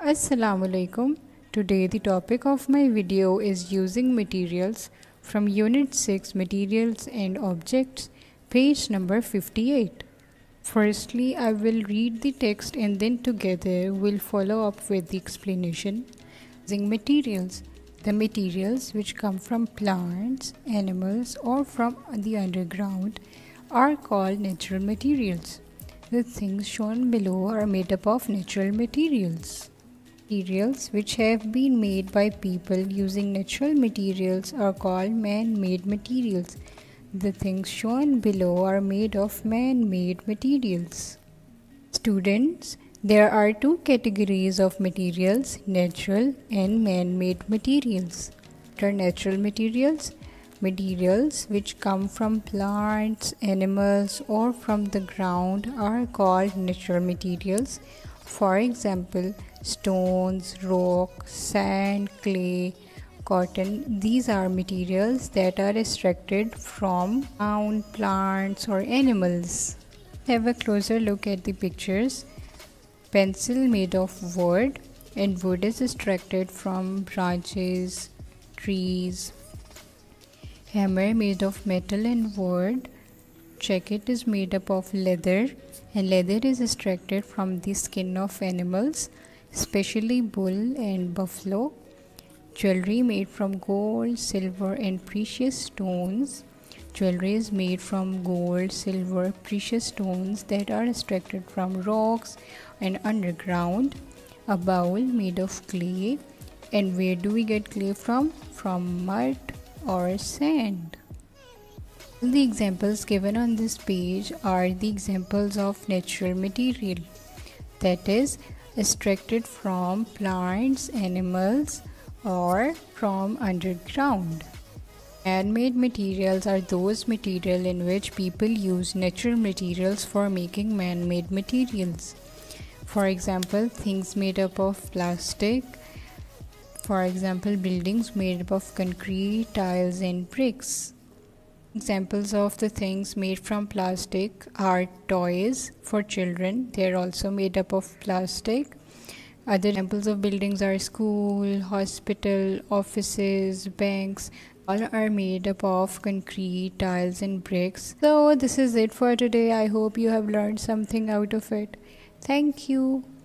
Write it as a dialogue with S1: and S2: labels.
S1: Assalamu alaikum. Today the topic of my video is using materials from Unit 6 Materials and Objects, page number 58. Firstly, I will read the text and then together we'll follow up with the explanation. Using materials. The materials which come from plants, animals or from the underground are called natural materials. The things shown below are made up of natural materials. Materials which have been made by people using natural materials are called man-made materials. The things shown below are made of man-made materials. Students, there are two categories of materials, natural and man-made materials. What are natural materials? Materials which come from plants, animals or from the ground are called natural materials. For example, stones, rock, sand, clay, cotton. These are materials that are extracted from ground, plants or animals. Have a closer look at the pictures. Pencil made of wood, and wood is extracted from branches, trees. Hammer made of metal and wood. Jacket is made up of leather, and leather is extracted from the skin of animals, especially bull and buffalo. Jewelry made from gold, silver and precious stones. Jewelry is made from gold, silver, precious stones that are extracted from rocks and underground. A bowl made of clay. And where do we get clay from? From mud or sand. The examples given on this page are the examples of natural material, that is, extracted from plants, animals, or from underground. Man-made materials are those materials in which people use natural materials for making man-made materials. For example, things made up of plastic. For example, buildings made up of concrete, tiles and bricks. Examples of the things made from plastic are toys for children. They are also made up of plastic. Other examples of buildings are school, hospital, offices, banks. All are made up of concrete, tiles and bricks. So this is it for today. I hope you have learned something out of it. Thank you.